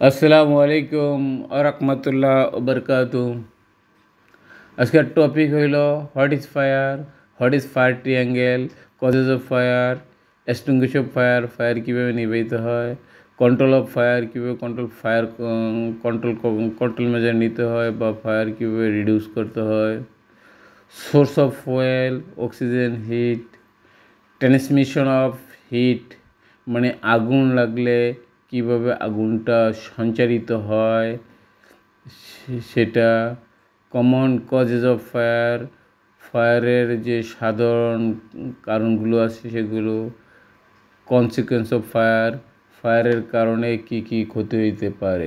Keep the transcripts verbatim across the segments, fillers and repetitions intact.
আসসালামু আলাইকুম আরহামতুল্লাহ ওবরকাতু। আজকের টপিক হইল what is fire, what is fire triangle, causes of fire, extinguish of fire, fire কীভাবে নিবাইতে হয়, কন্ট্রোল অফ ফায়ার, কীভাবে control fire control control measure নিতে হয় বা ফায়ার কীভাবে রিডিউস করতে হয়, source of fuel, oxygen, heat, transmission of heat মানে আগুন লাগলে কিভাবে আগুনটা সঞ্চারিত হয় সেটা, কমন কজেস অফ ফায়ার, ফায়ারের যে সাধারণ কারণগুলো আছে সেগুলো, কনসিকুয়েন্স অফ ফায়ার, ফায়ারের কারণে কি কি ক্ষতি হইতে পারে।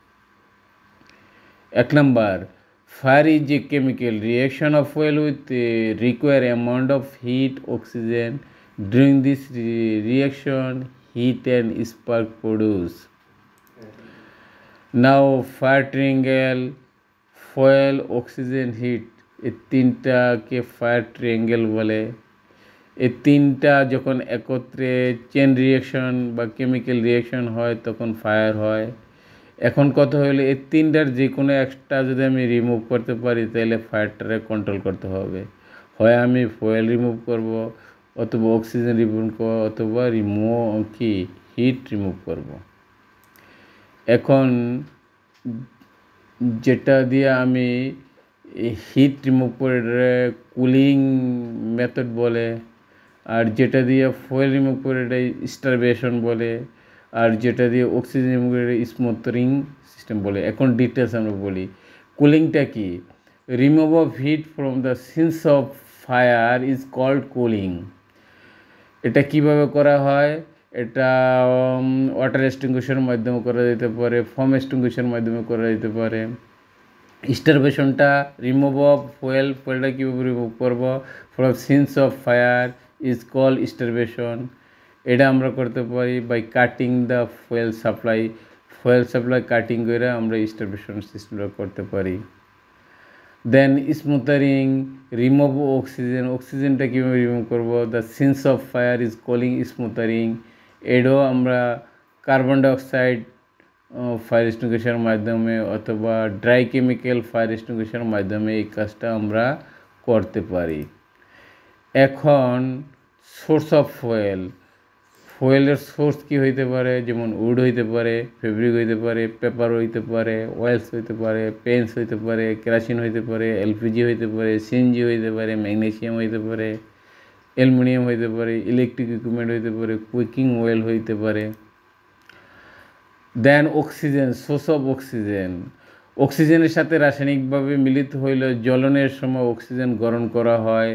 এক number, fire is a chemical reaction of fuel with require amount of heat oxygen. During this re- reaction, heat and spark produce. Now, fire triangle, fuel, oxygen, heat, এই তিনটাকে ফায়ার ট্রায়াঙ্গেল বলে। এই তিনটা যখন একত্রে চেন রিয়াকশন বা chemical reaction হয় তখন ফায়ার হয়। এখন কথা হলো এই তিনটার যে কোনো একটা যদি আমি রিমুভ করতে পারি তাহলে ফায়ারটারে কন্ট্রোল করতে হবে। হয় আমি ফুয়েল রিমুভ করব, অথবা অক্সিজেন রিমুভ করব, অথবা রিমুভ কি হিট রিমুভ করব। এখন যেটা দিয়ে আমি হিট রিমুভ করে কুলিং মেথড বলে, আর যেটা দিয়ে ফুয়েল রিমুভ করে এটা স্টারভেশন বলে, আর যেটা দিয়ে অক্সিজেন রিমুভ করে স্মুথরিং সিস্টেম বলে। এখন ডিটেলস আমরা বলি। কুলিংটা কি? Remove of heat from the scene of fire is called cooling. এটা কিভাবে করা হয়? এটা ওয়াটার এক্সটিংগুইশের মাধ্যমে করা যেতে পারে, ফোম এক্সটিংগুইশের মাধ্যমে করা যেতে পারে। স্টারভেশনটা রিমুভ অফ ফুয়েল, ফুয়েলটা কীভাবে রিমুভ করবো from scene of fire is call starvation. এটা আমরা করতে পারি by cutting the fuel supply, fuel supply cutting করে আমরা স্টারভেশন সিস্টেমটা করতে পারি। দেন স্মুথারিং, রিমুভ অক্সিজেন, অক্সিজেনটা কীভাবে রিমুভ করবো? The scene of fire is calling smothering. এটাও আমরা কার্বন ডাইঅক্সাইড ফায়ার এক্সটিংগুইশের মাধ্যমে অথবা ড্রাই কেমিক্যাল ফায়ার এক্সটিংগুইশের মাধ্যমে এই কাজটা আমরা করতে পারি। এখন সোর্স অফ ফুয়েল, ফুয়েলের সোর্স কি হইতে পারে? যেমন উড হইতে পারে, ফেব্রিক হইতে পারে, পেপার হইতে পারে, অয়েলস হইতে পারে, পেন্স হইতে পারে, কেরাসিন হইতে পারে, এলপিজি হইতে পারে, সিএনজি হইতে পারে, ম্যাগনেসিয়াম হইতে পারে, অ্যালুমিনিয়াম হইতে পারে, ইলেকট্রিক ইকুইপমেন্ট হইতে পারে, কুকিং অয়েল হইতে পারে। Then oxygen, source of oxygen, অক্সিজেনের সাথে রাসায়নিকভাবে মিলিত হইলে জ্বলনের সময় অক্সিজেন গ্রহণ করা হয়।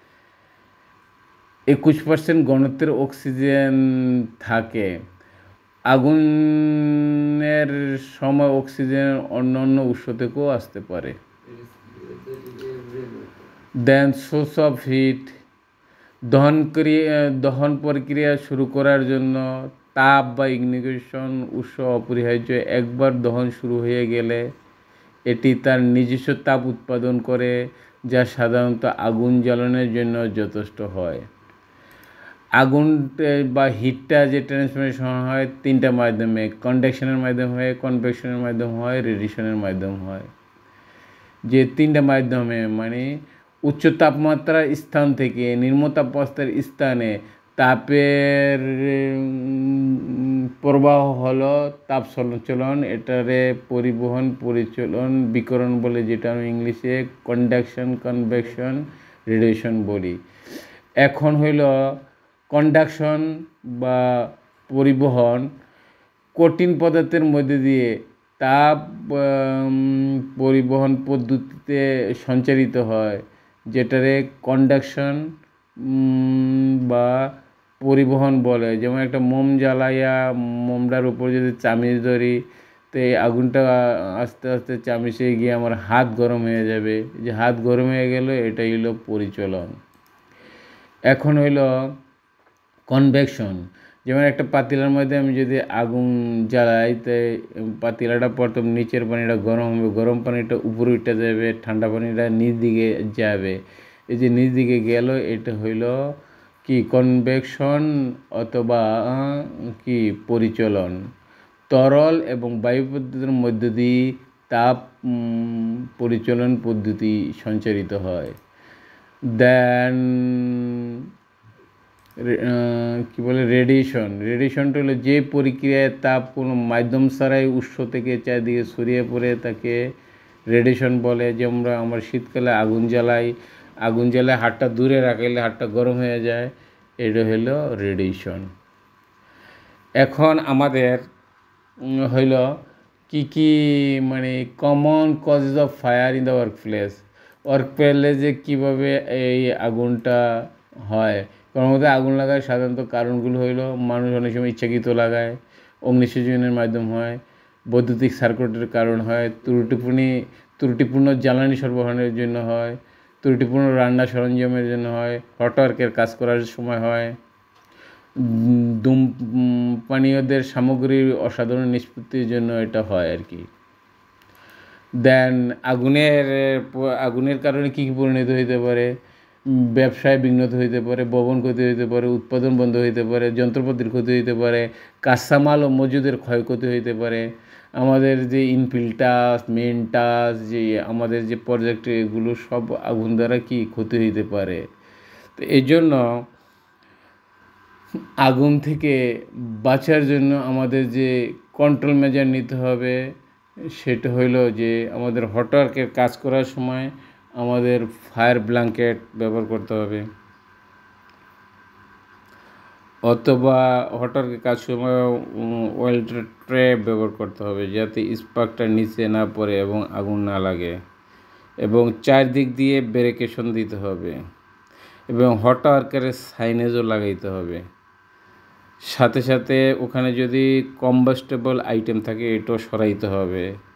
একুশ পার্সেন্ট ঘনত্বের অক্সিজেন থাকে। আগুনের সময় অক্সিজেন অন্য অন্য উৎস থেকেও আসতে পারে। দেন সোর্স অফ হিট, দহন ক্রিয়া দহন প্রক্রিয়া শুরু করার জন্য তাপ বা ইগনিশন উৎস অপরিহার্য। একবার দহন শুরু হয়ে গেলে এটি তার নিজস্ব তাপ উৎপাদন করে, যা সাধারণত আগুন জ্বালানোর জন্য যথেষ্ট হয়। আগুন বা হিটটা যে ট্রান্সফরমেশন হয় তিনটা মাধ্যমে, কন্ডাকশনের মাধ্যমে হয়, কনভেকশনের মাধ্যমে হয়, রেডিয়েশনের মাধ্যমে হয়। যে তিনটা মাধ্যমে মানে উচ্চ তাপমাত্রার স্থান থেকে নিম্ন তাপমাত্রার স্থানে তাপের প্রবাহ হলো তাপ সঞ্চালন। এটারে পরিবহন, পরিচলন, বিকরণ বলে, যেটা আমি ইংলিশে কন্ডাকশন, কনভেকশন, রেডিয়েশন বলি। এখন হইল কন্ডাকশন বা পরিবহন, কঠিন পদার্থের মধ্যে দিয়ে তাপ পরিবহন পদ্ধতিতে সঞ্চারিত হয়, যেটারে কন্ডাকশন বা পরিবহন বলে। যেমন একটা মোম জ্বালাইয়া মোমটার উপর যদি চামিচ ধরি তো এই আগুনটা আস্তে আস্তে চামিচে গিয়ে আমার হাত গরম হয়ে যাবে। যে হাত গরম হয়ে গেল এটাই হলো পরিচলন। এখন হইল কনভেকশন, যেমন একটা পাতিলার মধ্যে আমি যদি আগুন জ্বালাই তো পাতিলাটা প্রথম নিচের পানিটা গরম হবে, গরম পানিটা উপরে উঠে যাবে, ঠান্ডা পানিটা নিচ দিকে যাবে। এই যে নিচ দিকে গেল এটা হইল কি কনভেকশন অথবা কি পরিচলন। তরল এবং বায়ু পদ্ধতির মধ্য দিয়ে তাপ পরিচালন পদ্ধতি সঞ্চারিত হয়। দেন কী বলে রেডিয়েশন। রেডিয়েশনটা হলো যে প্রক্রিয়ায় তাপ কোনো মাধ্যম ছাড়াই উৎস থেকে চারদিকে ছড়িয়ে পড়ে তাকে রেডিয়েশন বলে। যেমন আমরা শীতকালে আগুন জ্বালাই, আগুন জ্বালায় হাতটা দূরে রাখলে হাতটা গরম হয়ে যায়, এটা হলো রেডিয়েশন। এখন আমাদের হইল কি কি মানে common causes of fire in the work place. Work প্লেসে কীভাবে এই আগুনটা হয়, কর্মতে আগুন লাগায় সাধারণত কারণগুলো হইল মানুষ অনেক সময় ইচ্ছাকৃত লাগায়, অগ্নিসংযোগের মাধ্যম হয়, বৈদ্যুতিক সার্কিটের কারণ হয়, ত্রুটিপূর্ণ ত্রুটিপূর্ণ জ্বালানি সরবরাহের জন্য হয়, ত্রুটিপূর্ণ রান্না সরঞ্জামের জন্য হয়, হটওয়ার্কের কাজ করার সময় হয়, ধূমপানীয়দের সামগ্রীর অসাধারণ নিষ্পত্তির জন্য এটা হয় আর কি। দেন আগুনের আগুনের কারণে কী কী পরিণত হইতে পারে, ব্যবসায় বিঘ্নত হইতে পারে, ভবন ক্ষতি হইতে পারে, উৎপাদন বন্ধ হইতে পারে, যন্ত্রপাতির ক্ষতি হইতে পারে, কাঁচামাল ও মজুদের ক্ষয়ক্ষতি হইতে পারে, আমাদের যে ইনফিল টাচ, মেন টাচ, যে আমাদের যে প্রজেক্ট, এগুলো সব আগুন দ্বারা কি ক্ষতি হইতে পারে। তো এই জন্য আগুন থেকে বাঁচার জন্য আমাদের যে কন্ট্রোল মেজার নিতে হবে সেটা হইল যে আমাদের হটওয়ার্কের কাজ করার সময় আমাদের ফায়ার ব্ল্যাঙ্কেট ব্যবহার করতে হবে, অথবা হটওয়ার্কের কাজ সময় ওয়েল ট্রে ব্যবহার করতে হবে যাতে স্পার্কটা নিচে না পড়ে এবং আগুন না লাগে, এবং চারদিক দিয়ে ব্যারিকেশন দিতে হবে, এবং হটওয়ার্কের সাইনেজও লাগাইতে হবে। সাথে সাথে ওখানে যদি কম্বাস্টেবল আইটেম থাকে এটাও সরাইতে হবে।